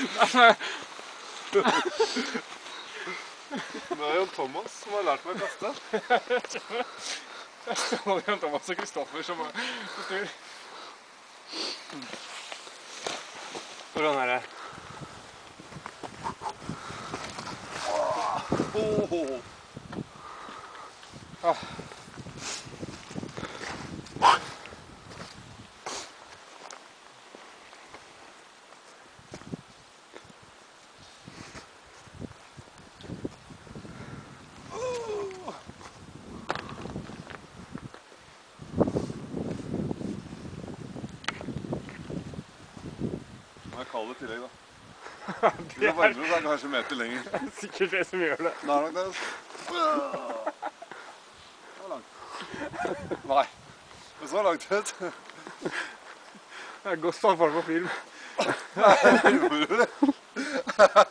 Det er Jan Thomas som har lært meg å kaste. Det er Jan Thomas og Kristoffer som styr. Hvordan er det? Det er kald i tillegg, da. Det er varmere, så er det kanskje meter lenger. Sikkert det som gjør det. Det er nok det. Det var langt. Nei. Det så langt ut. Det er godt stand for på film. Nei, gjorde du det?